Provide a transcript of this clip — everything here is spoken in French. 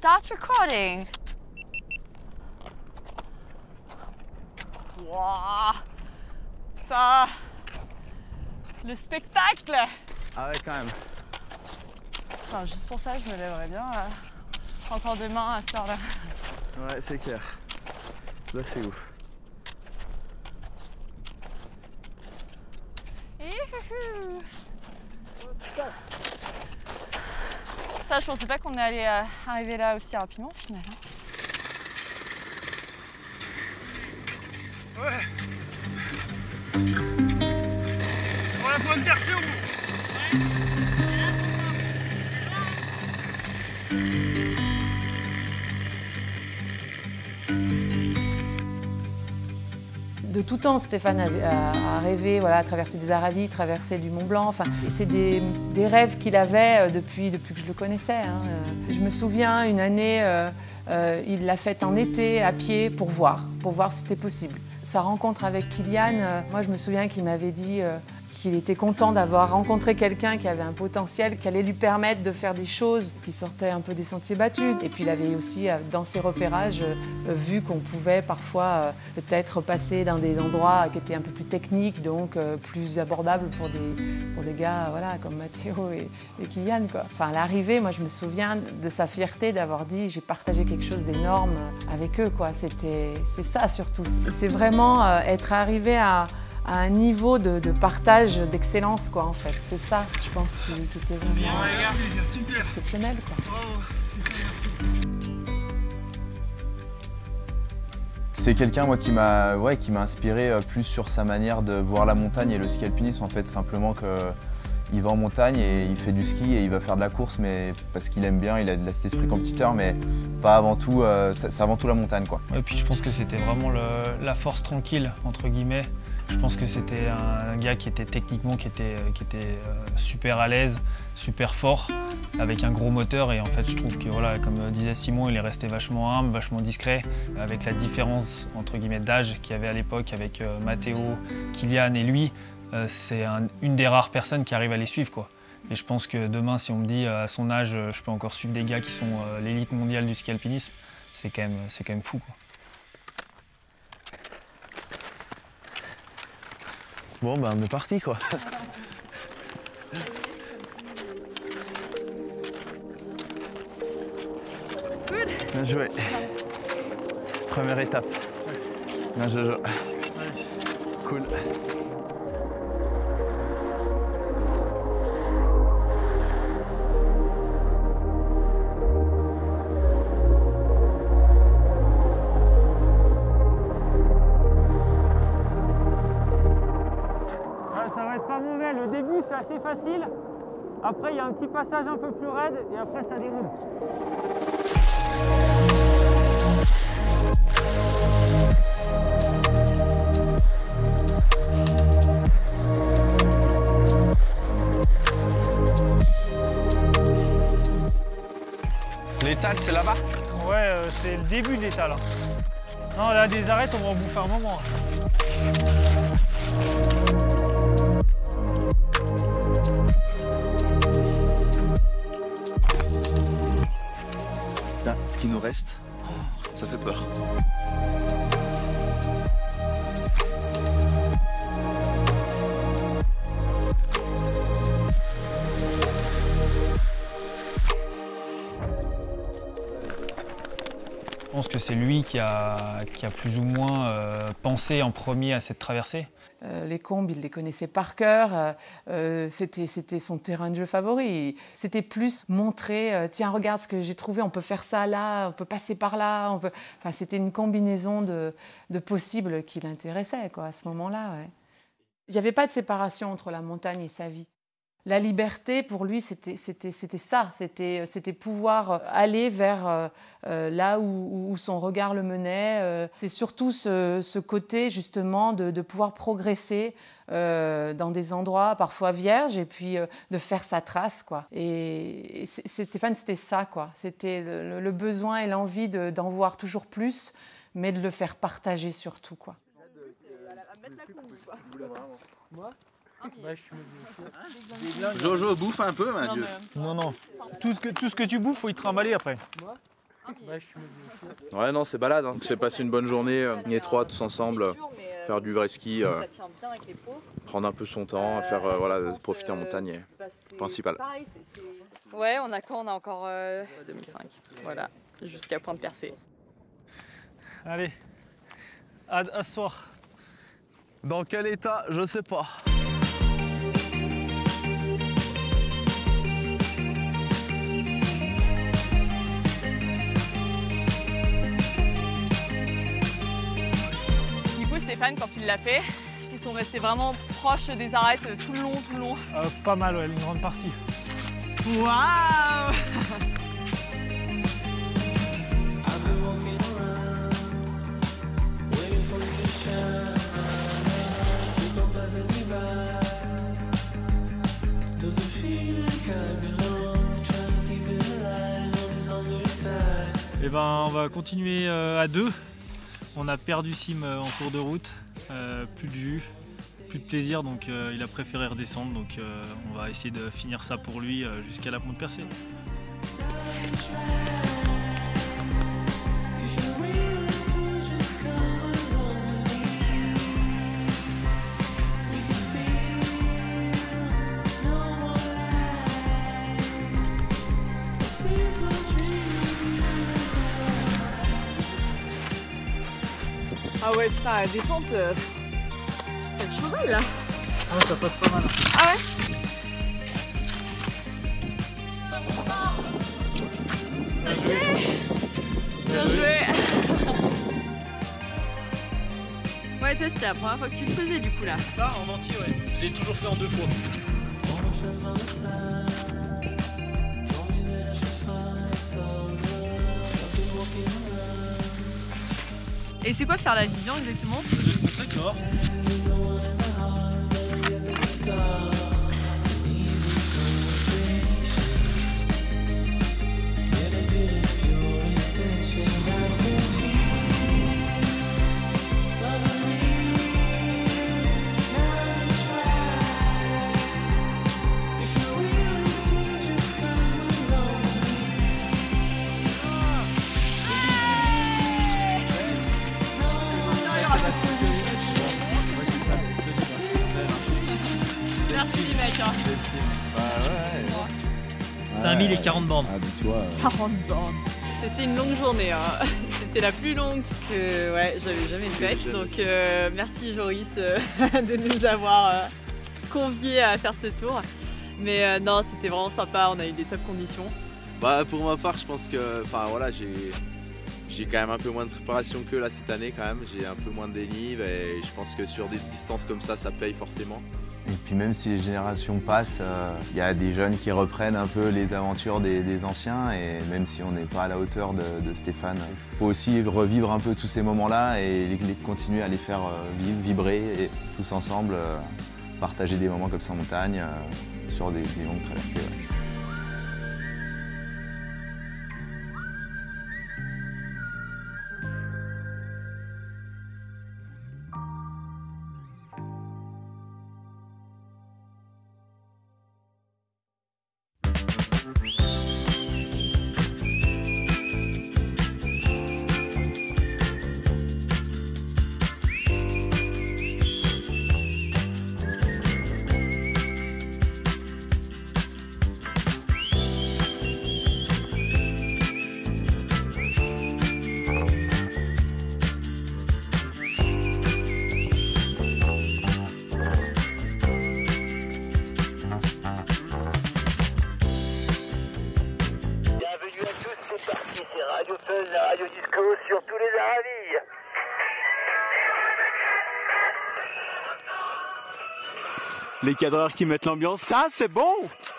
Start recording. Wow. Ça... Le spectacle. Ah ouais, quand même. Enfin, juste pour ça, je me lèverais bien. Encore demain à ce soir-là. Ouais, c'est clair. Ça, c'est ouf. Ça, je pensais pas qu'on allait arriver là aussi rapidement au final. Ouais. On va prendre perché ou... De tout temps, Stéphane a rêvé, voilà, traverser des Arabies, traverser du Mont Blanc. Enfin, c'est des rêves qu'il avait depuis que je le connaissais. Hein. Je me souviens, une année, il l'a faite en été, à pied, pour voir si c'était possible. Sa rencontre avec Kylian, moi je me souviens qu'il m'avait dit qu'il était content d'avoir rencontré quelqu'un qui avait un potentiel, qui allait lui permettre de faire des choses qui sortaient un peu des sentiers battus. Et puis il avait aussi, dans ses repérages, vu qu'on pouvait parfois peut-être passer dans des endroits qui étaient un peu plus techniques, donc plus abordables pour des gars voilà, comme Matteo et Kylian, quoi. Enfin, à l'arrivée, moi je me souviens de sa fierté d'avoir dit j'ai partagé quelque chose d'énorme avec eux, quoi. C'est ça surtout. C'est vraiment être arrivé à un niveau de partage d'excellence, quoi, en fait. C'est ça, je pense, qui était vraiment exceptionnel, quoi. C'est quelqu'un, moi, qui m'a inspiré plus sur sa manière de voir la montagne et le ski alpinisme, en fait. Simplement qu'il va en montagne et il fait du ski et il va faire de la course, mais parce qu'il aime bien, il a cet esprit compétiteur, mais pas avant tout, c'est avant tout la montagne, quoi. Et puis je pense que c'était vraiment la force tranquille, entre guillemets. Je pense que c'était un gars qui était techniquement super à l'aise, super fort, avec un gros moteur. Et en fait, je trouve que, voilà, comme disait Simon, il est resté vachement humble, vachement discret, avec la différence entre guillemets d'âge qu'il y avait à l'époque avec Matteo, Kylian et lui. C'est une des rares personnes qui arrive à les suivre, quoi. Et je pense que demain, si on me dit à son âge, je peux encore suivre des gars qui sont l'élite mondiale du ski alpinisme, c'est quand même fou, quoi. Bon, ben, on est parti, quoi. Bien joué. Première étape. Bien Jojo. Cool. Le début c'est assez facile, après il y a un petit passage un peu plus raide et après ça déroule. L'étal, c'est là-bas? Ouais, c'est le début de l'étal. Hein. Non, là des arêtes, on va en bouffer un moment. Là, ce qui nous reste, ça fait peur. Je pense que c'est lui qui a plus ou moins pensé en premier à cette traversée. Les combes, il les connaissait par cœur, c'était son terrain de jeu favori. C'était plus montrer, tiens, regarde ce que j'ai trouvé, on peut faire ça là, on peut passer par là. Enfin, c'était une combinaison de possibles qui l'intéressait, quoi, à ce moment-là. Ouais. Il n'y avait pas de séparation entre la montagne et sa vie. La liberté, pour lui, c'était ça, c'était pouvoir aller vers là où son regard le menait. C'est surtout ce côté, justement, de pouvoir progresser dans des endroits parfois vierges et puis de faire sa trace, quoi. Et Stéphane, c'était ça, quoi. C'était le besoin et l'envie d'en voir toujours plus, mais de le faire partager surtout, quoi. Moi ? Ouais, Jojo, bouffe un peu, Mathieu. Non, non. Tout ce que tu bouffes, faut y trimballer après. Ouais, non, c'est balade. Hein. C'est passer une bonne journée, les trois, tous ensemble, faire du vrai ski, prendre un peu son temps, faire profiter en montagne, principal. Ouais, on a quoi? On a encore 2005. Voilà, jusqu'à Pointe-Percée. Allez, à ce soir. Dans quel état? Je sais pas. Stéphane, quand il l'a fait, ils sont restés vraiment proches des arêtes tout le long. Pas mal, ouais, une grande partie. Waouh! Et ben, on va continuer à deux. On a perdu Sim en cours de route, plus de jus, plus de plaisir, donc il a préféré redescendre. Donc on va essayer de finir ça pour lui jusqu'à la Pointe-Percée. Ah ouais, putain, la descente, c'est le cheval là. Ah ouais, ça passe pas mal. Ah ouais? Bien joué. Ouais, toi, c'était la première fois que tu le faisais du coup là. Ça, en entier, ouais. J'ai toujours fait en 2 fois. Et c'est quoi faire la Vivian exactement? D'accord. Merci mec. C'est 5040 bornes. Ah, tu vois, 40 bornes. C'était une longue journée. Hein. C'était la plus longue que j'avais jamais faite. Donc merci Joris de nous avoir conviés à faire ce tour. Mais non, c'était vraiment sympa. On a eu des top conditions. Bah pour ma part, je pense que j'ai quand même un peu moins de préparation que là cette année quand même. J'ai un peu moins de dénive et je pense que sur des distances comme ça paye forcément. Et puis même si les générations passent, il y a des jeunes qui reprennent un peu les aventures des anciens et même si on n'est pas à la hauteur de Stéphane, il faut aussi revivre un peu tous ces moments-là et continuer à les faire vibrer et tous ensemble, partager des moments comme ça en montagne sur des longues traversées. Ouais. Radio Fun, la radio disco sur tous les Aravis. Les cadreurs qui mettent l'ambiance, ça c'est bon!